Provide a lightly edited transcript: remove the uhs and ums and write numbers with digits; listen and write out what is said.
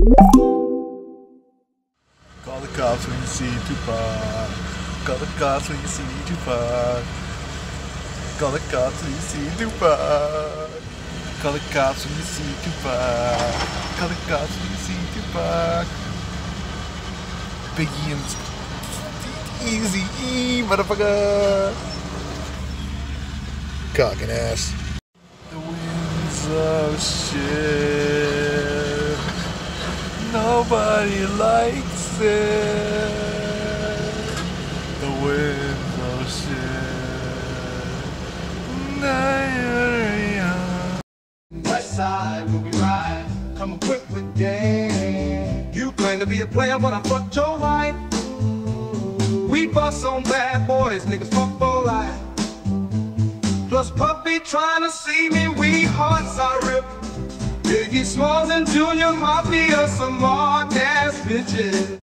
Call the cops when you see Tupac. Call the cops when you see Tupac. Call the cops when you see Tupac. Call the cops when you see Tupac. Call the cops when you see Tupac. Biggie and Easy, motherfucker. Cocking ass. The winds of shit. Nobody likes it. The winds of shit. West side, we'll be right. Come equipped with game. You claim to be a player, but I fucked your wife. We bust on bad boys, niggas fuck for life. Plus Puppy trying to see me, we hearts are ripped. Biggie Smalls and Junior Mafia, some hard ass bitches.